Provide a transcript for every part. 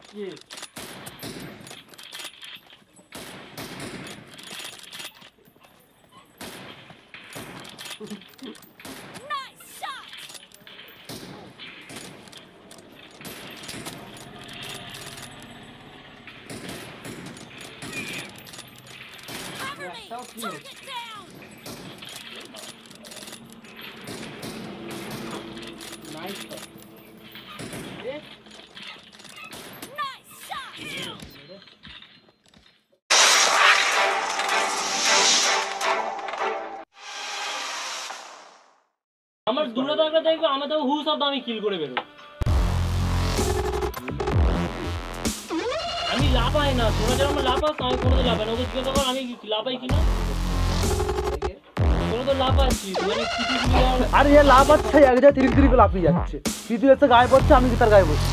ये আমার দূরদাকে দেখবে আমাদের হুস অফ আমি কিল করে বেরো আমি লাপাই না তোরা যেরকম লাপাস আমি কোনোদিন লাপাই না ওকে জিজ্ঞাসা কর আমি লাপাই কিনা তোরা তো লাপাচ্ছিস মানে কিছু আরে এ লাপাচ্ছে এক জায়গায় তিরিক তিরিক লাফিয়ে যাচ্ছে কিছু এসে গায়ে পড়ছে আমি কি তার গায়ে পড়ছি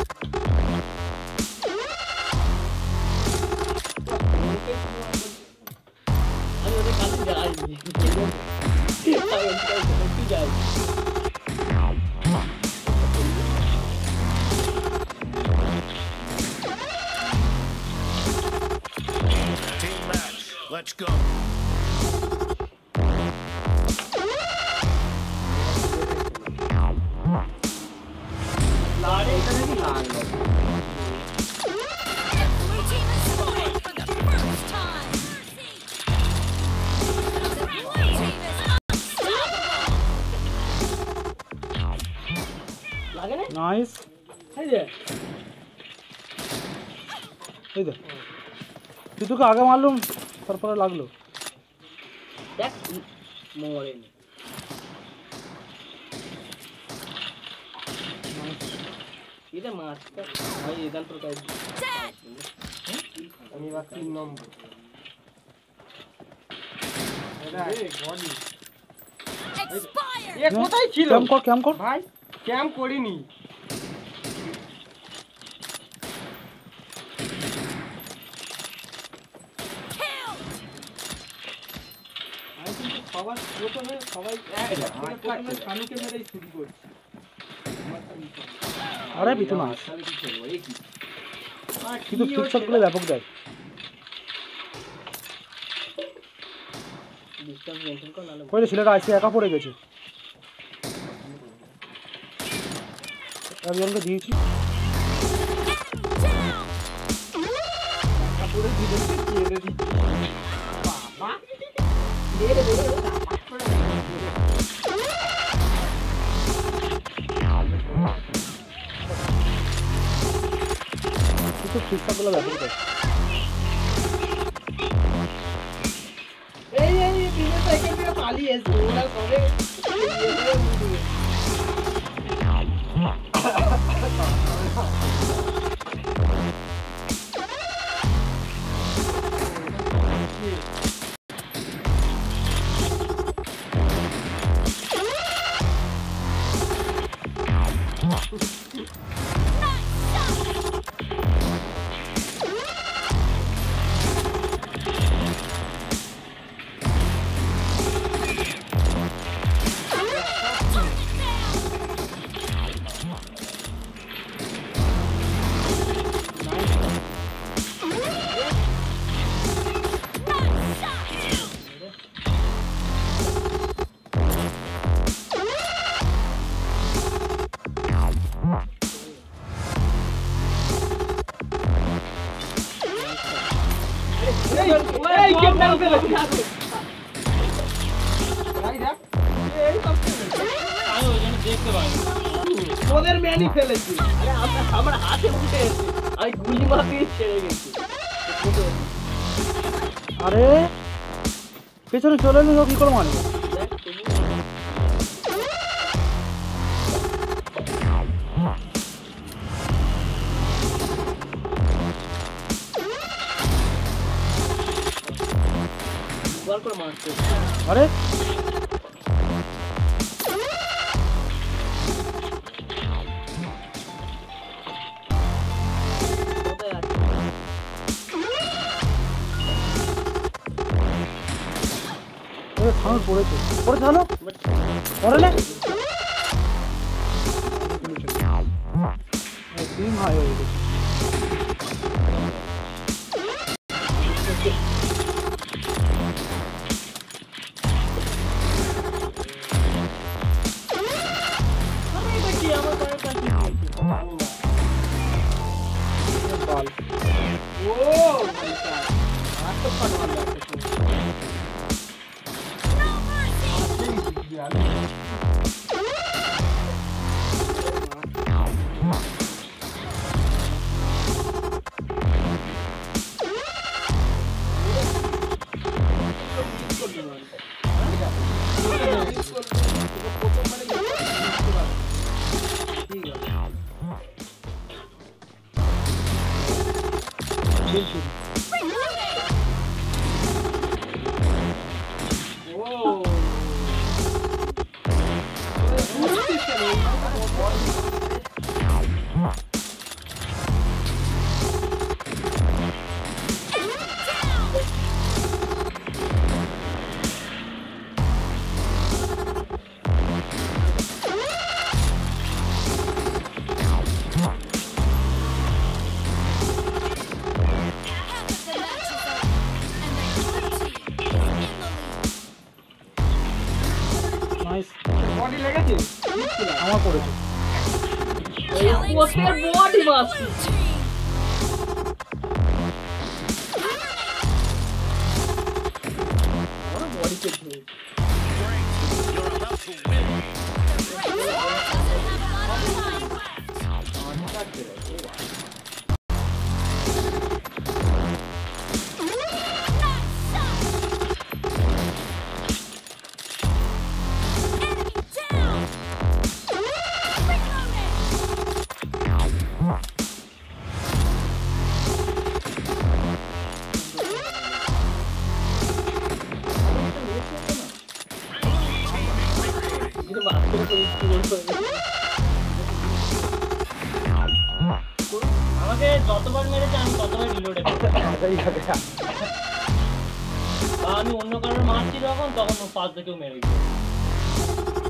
আমি ওদের কাছে যাই যাই Let's go. নাইস এই যে এই দে তুই তোকে আগে মারলুম তারপরে লাগলো দেখ মরেনি এটা মারতে ভাই এখান তো কাজ আমি এবার 3 নম্বর এটা বডি এ কোথায় ছিল ক্যাম্প কর ভাই ক্যাম্প করিনি সবার প্রথমে সবাই প্রথমে স্বামীকে মেরেই শুরু করছি আরে পিছনে আস কিন্তু ফিক্সার গুলো ব্যাপক দেয় ডিসটেন্স মেইনটেইন কর নালে ওই ছেলেটা আসছে একা পড়ে গেছে একজনকে দিয়েছি পুরো ভিডিও ছেড়ে দিচ্ছি বাবা মেরে কিন্তু ফিক্সার গুলো ব্যাপক দেয় এই বিনা সাইকেল দিয়ে পালিয়েছে ওরা সবে এই গেম ডাউন করে ভাই দেখ এই সব আমি ওই জন্য দেখতে পাই ওদের ম্যানই ফেলেছি আরে আমার হাতে উঠে এসেছে আমি গুলি মারতে ছেড়ে গেছি আরে পেছনে চলে এলো কি করে মারবে বল করে মারতে আরে থানো পড়েছে পড়ে থানো পড়ে না টিম হাই হয়ে গেছে বল ও ভাই সাহেব আর তো পারওয়ার লাগছে নাইস বডি লেগেছে আমার পড়েছে এই কোচের বডি মাস ওর বডি চেক হয়ে আমাকে যতবার মেরেছে আমি ততবার রিলোডে আমি অন্য কারোর মারছি তখন ও পাশ থেকেও মেরে দিচ্ছে